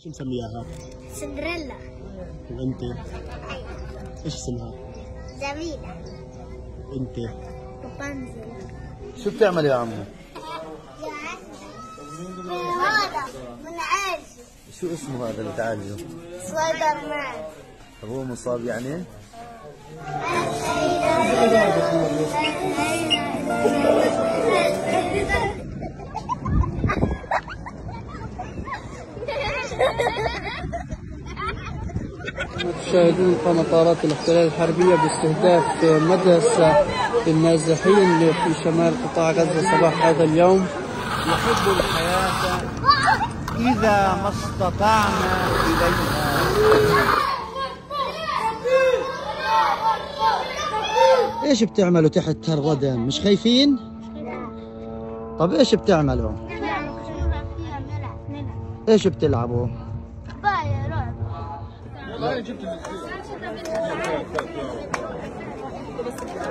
شو مسمياها؟ سندريلا. وانت؟ ايوه. ايش اسمها؟ جميلة. انت؟ رابنزل. شو بتعمل يا عمو؟ هذا منعالج. شو اسمه هذا اللي تعالجه؟ سبايدر مان. هو مصاب يعني؟ تشاهدون مطارات الاحتلال الحربية باستهداف مدرسة للنازحين في شمال قطاع غزة صباح هذا اليوم. يحب الحياة إذا ما استطعنا إليها. ايش بتعملوا تحت هالردم؟ مش خايفين؟ طب ايش بتعملوا؟ ايش بتلعبوا؟ لعب.